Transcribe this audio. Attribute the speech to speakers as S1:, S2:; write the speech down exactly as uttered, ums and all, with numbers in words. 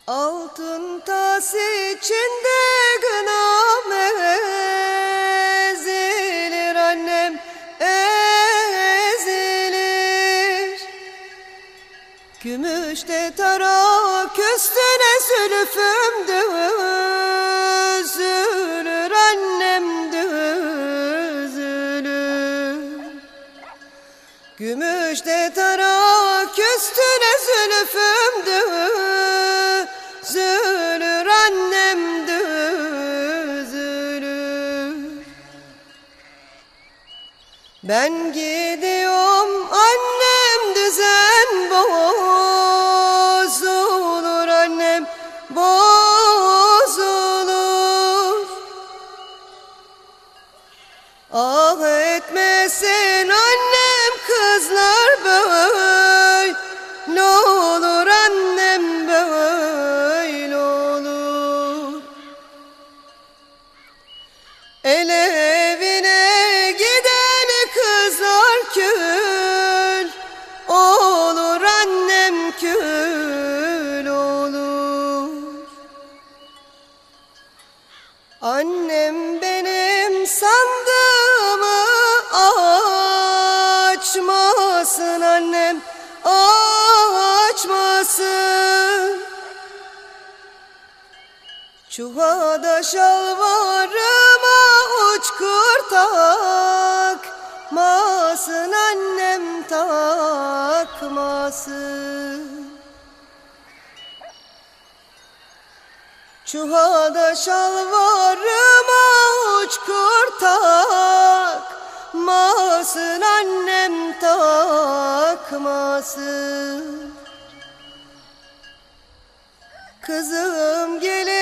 S1: Altın tas içinde gınam ezilir, annem ezilir. Gümüşte tarak üstüne zülfüm düzülür, annem düzülür. Gümüşte tarak üstüne zülfüm düzülür, annem düzülür. Ben gidiyorum, annem düzen bozulur, annem bozulur. Ah etmesin annem kızlar böyle olur, annem böyle olur. El evine giden kızlar kül olur, annem kül olur. Annem benim sandığımı açmasın, annem açmasın. Çuvada şalvarıma uçkur takmasın, annem takmasın. Çuvada şalvarıma uçkur takmasın, annem takmasın. Kızım gelin